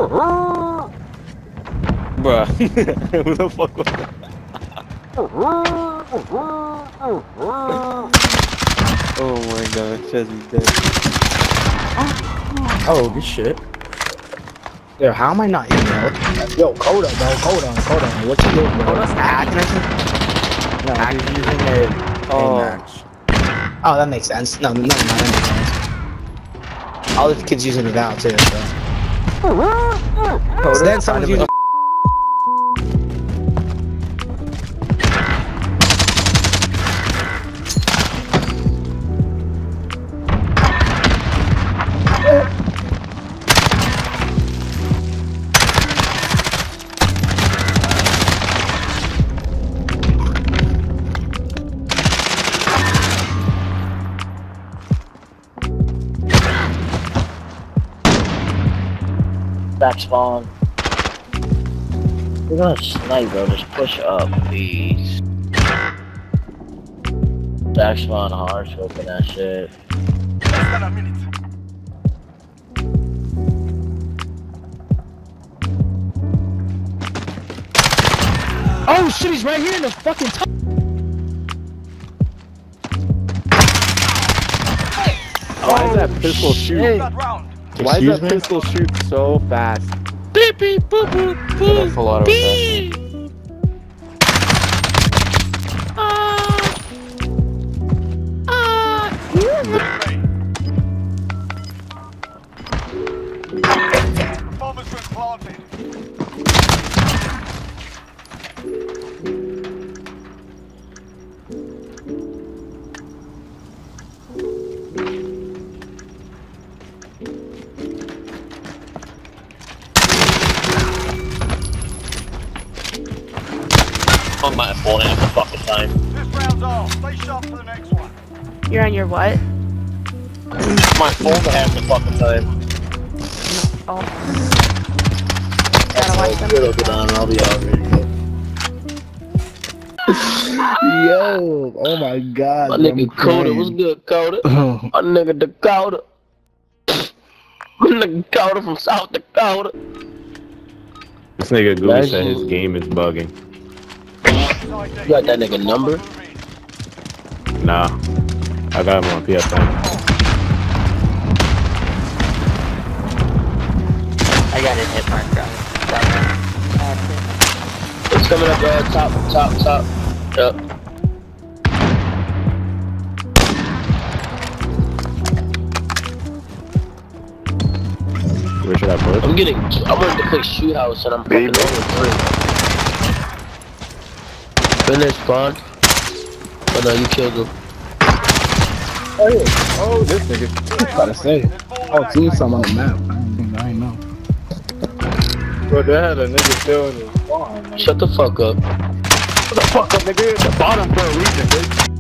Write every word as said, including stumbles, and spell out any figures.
Bruh. Who the fuck was that? Oh my god, Chezzy's dead. Oh, good shit. Yo, how am I not in there? Yo, Kota, bro, Kota, Kota, what you doing, bro? Kota's hacking or something? No, he's using a Oh. max. Oh, that makes sense. No, no, no, that makes sense. All the kids using it now, too, so. Kota's So then someone's using. Back spawn. We're gonna snipe, bro. Just push up, please. Back spawn hard, scoping that shit. Less than a minute. Oh shit, he's right here in the fucking top. Why is that pistol shoot? That round. Why is that pistol shoot so fast? Beep beep boop boop boop. That's a lot of fast. Bombers were planted. I'm not falling half the fucking time. This round's off. Stay sharp for the next one. You're on your what? My phone half the fucking time. Oh. Gotta watch them. It'll get on, I'll be out ready to go. Yo, oh my god. My nigga Kota, what's good, Kota? My nigga Dakota. My nigga Kota from South Dakota. This nigga Gooey Imagine. said his game is bugging. You got that nigga number? Nah. I got him on P S N. I got a hit marker. It's coming up, uh, top, top, top. Yep. Where should I put? I'm getting, I wanted to play shoot house and I'm fucking over three. Finish spawn. Oh no, you killed him. Oh, yeah. Oh, this nigga. Gotta say. Oh, see some on the map. I didn't think I ain't know. Bro, they had a nigga still in his spawn. Shut the fuck up. Shut the fuck up, nigga. The bottom for a reason, bitch.